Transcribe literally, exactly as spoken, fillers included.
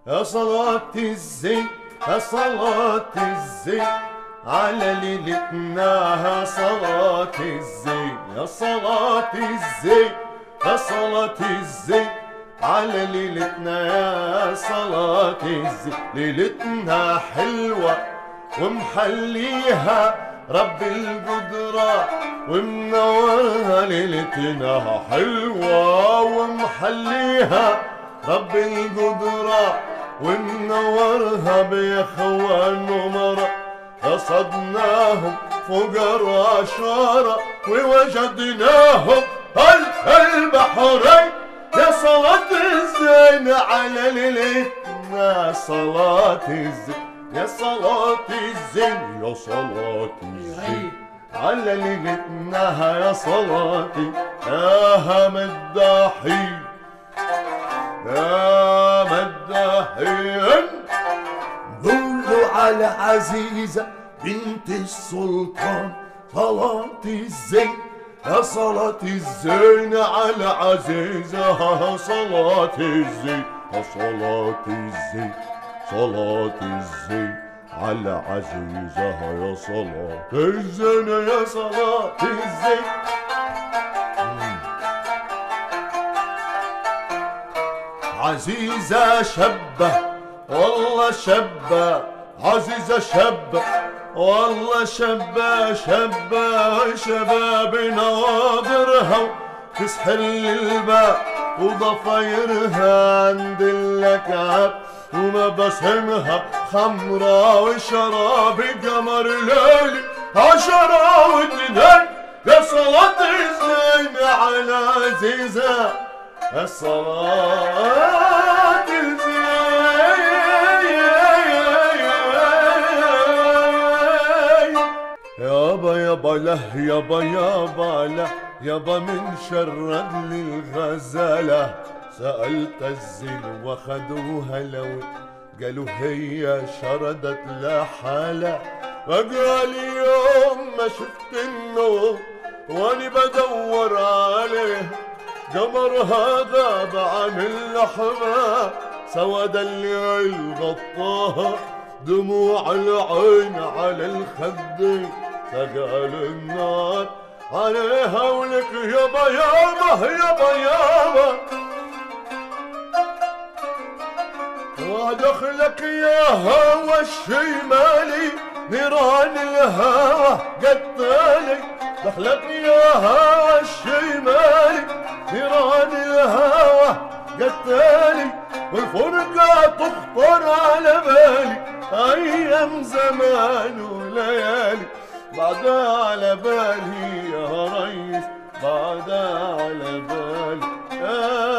يا صلاة الزين يا صلاة الزين على ليلتنا، يا صلاة الزين يا صلاة الزين يا صلاة الزين على ليلتنا، يا صلاة الزين. ليلتنا حلوة ومحليها رب القدرة ومنورها، ليلتنا حلوة ومحليها رب القدرة ومنورها بإخوان ومرة. قصدناهم فقراء شارة ووجدناهم البحرين، يا صلاة الزين على ليلتنا، صلاة الزين يا صلاة الزين يا صلاة الزين على ليلتنا، يا صلاتي يا مداحي يا مداحين. قولوا على عزيزة بنت السلطان صلاة الزين، يا صلاة الزين على عزيزة، صلاة الزين يا صلاة الزين صلاة الزين على عزيزة، يا صلاة الزين يا صلاة الزين. عزيزة شابة والله شابة، عزيزة شابة والله شابة شابة، شباب نواظرها تسحر الباب وضفايرها عند اللكعب، ومباسمها خمرة وشراب قمر ليلي عشرة واثنين، يا صلاة الزين على عزيزة، يا صلاة الزين. يابا يابا له يابا يابا له يابا من شرد للغزالة، سألت الزين وخدوها لو قالوا هي شردت لحالة، وقال يوم ما شفت النور واني بدور عليه، قمرها غاب عن اللحظة، سواد الليل غطاها، دموع العين على الخد، سقال النار عليها ولك يابا يابا يابا يابا، ودخلك يا هوى الشمالي نيران الهوى قتالي، دخلك يا هوى الشمالي نيران الهوى قتالي، والفرقة تخطر على بالي أيام زمان وليالي، بعدها على بالي يا ريس بعدها على بالي.